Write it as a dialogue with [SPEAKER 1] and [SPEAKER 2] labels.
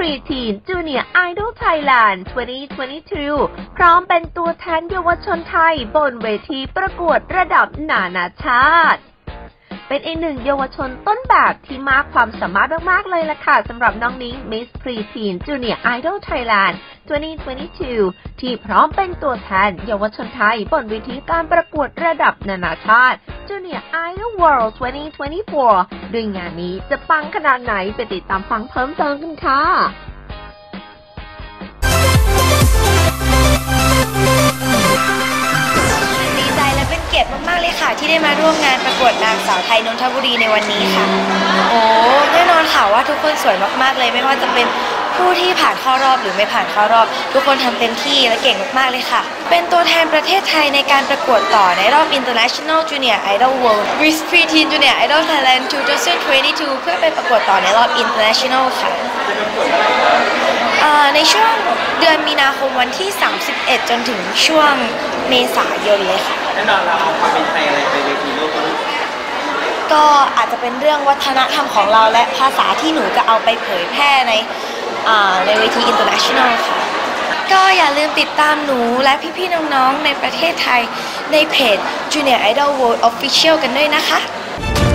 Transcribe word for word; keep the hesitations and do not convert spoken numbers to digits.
[SPEAKER 1] Preteen Junior Idol Thailand สองพันยี่สิบสอง พร้อมเป็นตัวแทนเยาวชนไทยบนเวทีประกวดระดับนานาชาติเป็นอีกหนึ่งเยาวชนต้นแบบที่มากความสามารถมากๆเลยล่ะค่ะสำหรับน้องนิ้ง Miss Preteen Junior Idol Thailand สองพันยี่สิบสอง ที่พร้อมเป็นตัวแทนเยาวชนไทยบนเวทีการประกวดระดับนานาชาติ Junior Idol World สองพันยี่สิบสี่โดยงานนี้จะปังขนาดไหนไปติดตามฟังเพิ่มเติมกันค่ะ
[SPEAKER 2] ดีใจและเป็นเกียรติมากๆเลยค่ะที่ได้มาร่วมงานประกวดนางสาวไทยนนทบุรีในวันนี้ค่ะโอ้แน่นอนค่ะว่าทุกคนสวยมากๆเลยไม่ว่าจะเป็นผู้ที่ผ่านเข้ารอบหรือไม่ผ่านเข้ารอบทุกคนทำเต็มที่และเก่งมากๆเลยค่ะเป็นตัวแทนประเทศไทยในการประกวดต่อในรอบ International Junior Idol World Miss Preteen Junior Idol Thailand สองพันยี่สิบสอง เพื่อไปประกวดต่อในรอบ International ค่ะในช่วงเดือนมีนาคมวันที่สามสิบเอ็ดจนถึงช่วงเมษายนเลยค่ะ
[SPEAKER 3] แน่นอนเราเอาความเป็นไทยอะไรไปเวทีโลก
[SPEAKER 2] ก็อาจจะเป็นเรื่องวัฒนธรรมของเราและภาษาที่หนูจะเอาไปเผยแพร่ในในเวที International ค่ะก็อย่าลืมติดตามหนูและพี่ๆน้องๆในประเทศไทยในเพจ Junior Idol World Official กันด้วยนะคะ